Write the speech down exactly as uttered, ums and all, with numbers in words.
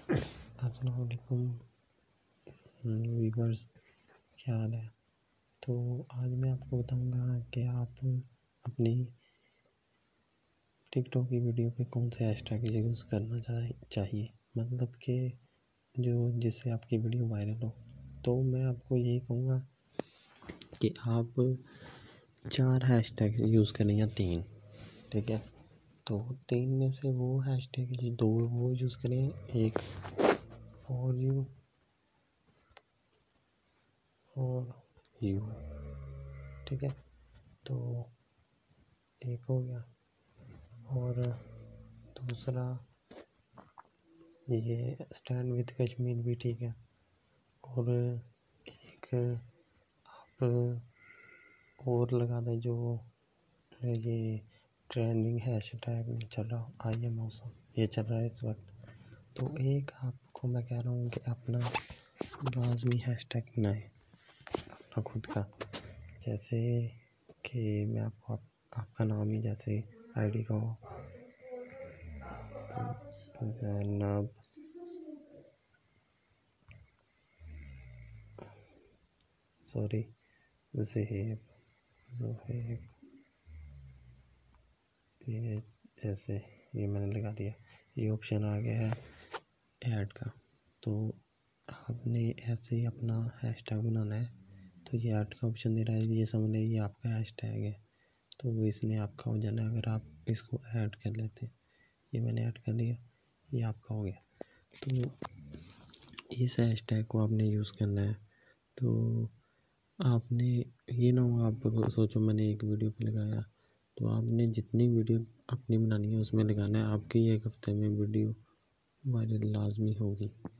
अस्सलाम वालेकुम व्यूअर्स, क्या हाल है। तो आज मैं आपको बताऊंगा कि आप अपनी टिकटॉक की वीडियो पे कौन से हैशटैग यूज़ करना चाहिए, मतलब कि जो जिससे आपकी वीडियो वायरल हो। तो मैं आपको यही कहूँगा कि आप चार हैशटैग यूज़ करें या तीन, ठीक है। तो तीन में से वो हैशटैग दो वो यूज़ करें, एक फॉर यू फॉर यू ठीक है। तो एक हो गया, और दूसरा ये स्टैंड विद कश्मीर भी ठीक है। और एक आप और लगा दें जो ये ट्रेंडिंग हैशटैग में चल रहा हो, आई एम मौसम, ये चल रहा है इस वक्त। तो एक आपको मैं कह रहा हूँ कि अपना लाजमी हैशटैग बनाएं, अपना खुद का। जैसे कि मैं आपको आप, आपका नाम ही जैसे आईडी का हो, ज़ैनब सॉरी ज़ेब ज़ोहेब, ये जैसे ये मैंने लगा दिया। ये ऑप्शन आ गया है ऐड का। तो आपने ऐसे ही अपना हैशटैग बनाना है। तो ये ऐड का ऑप्शन दे रहा है, ये समझ लें ये आपका हैशटैग है, तो इसने आपका हो जाना है अगर आप इसको ऐड कर लेते हैं। ये मैंने ऐड कर लिया, ये आपका हो गया। तो इस हैशटैग को आपने यूज़ करना है। तो आपने ये ना हो आप सोचो मैंने एक वीडियो पे लगाया, तो आपने जितनी वीडियो अपनी बनानी है उसमें लगाना है। आपकी एक हफ्ते में वीडियो वायरल लाजमी होगी।